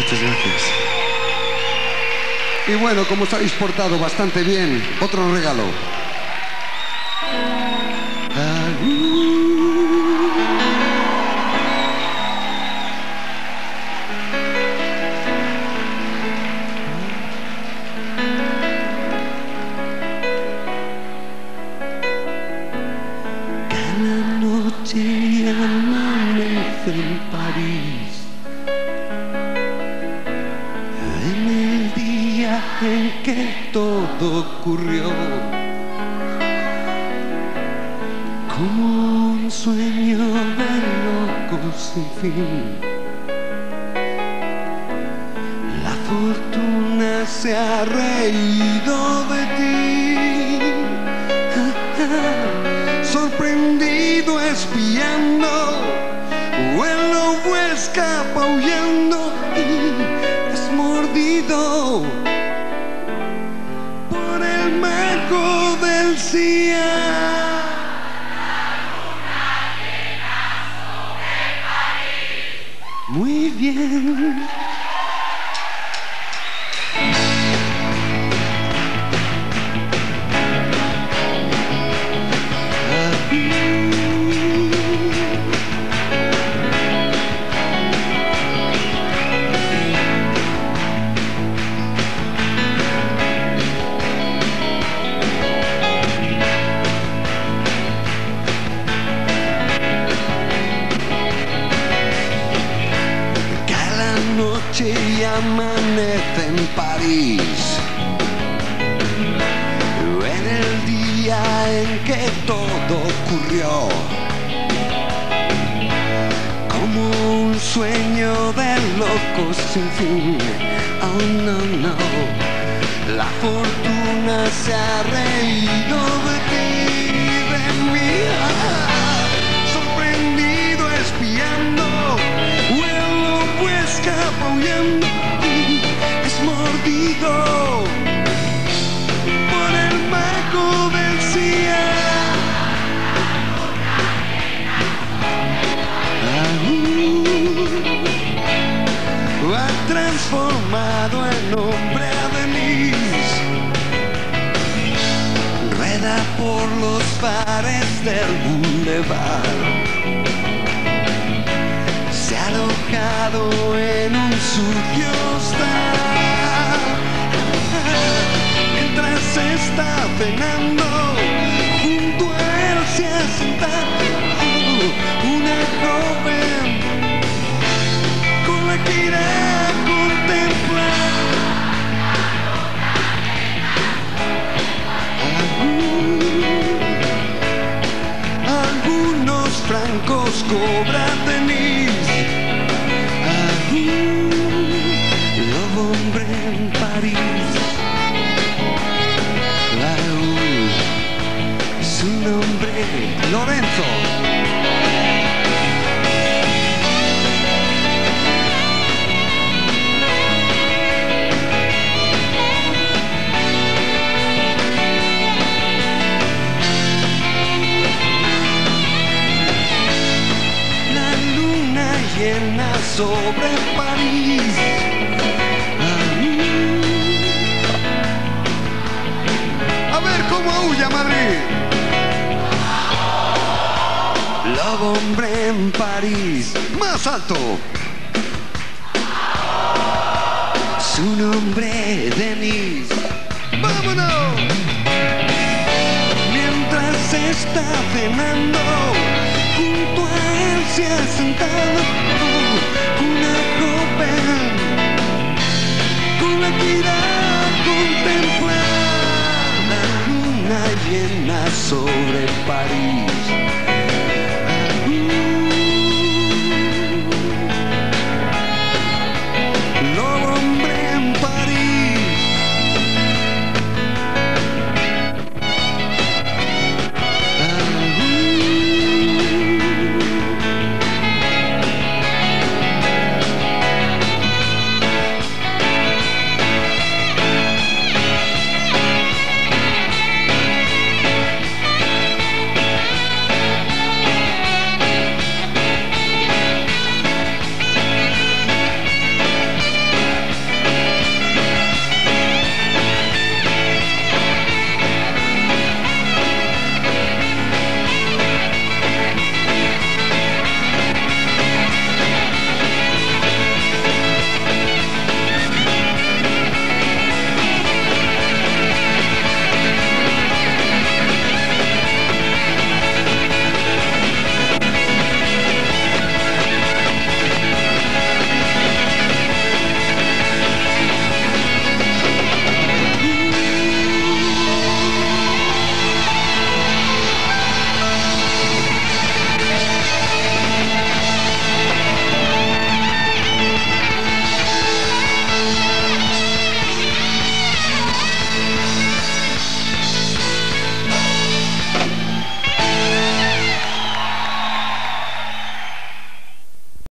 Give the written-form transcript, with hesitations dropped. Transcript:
Muchas gracias. Y bueno, como os habéis portado bastante bien, otro regalo. Cada noche amanece en París, en el día en que todo ocurrió, como un sueño de locos sin fin. La fortuna se ha reído de ti, sorprendido espiando, o el lobo escapa huyendo y es mordido por el mago del Cia. Muy bien. Y amanece en París, en el día en que todo ocurrió, como un sueño de locos sin fin. Oh no, no, la fortuna se ha reído de ti, de mí, sorprendido espiando, escapa huyendo y es mordido por el mago del Cia. Ha transformado el nombre a Denise, rueda por los bares del boulevard, alojado en un sucio hostal. Mientras está cenando, junto a él se ha sentado una joven con la que irá a contemplar algunos francos cobra Denise. Hombre en París, Raúl, su nombre Lorenzo. La luna llena sobre París. ¿Cómo aúlla Madrid? Lobo hombre en París, Más alto. su nombre Denise. ¡Vámonos! Mientras está cenando, junto a él se ha sentado una joven con la que irá a contemplar la luna llena sobre París.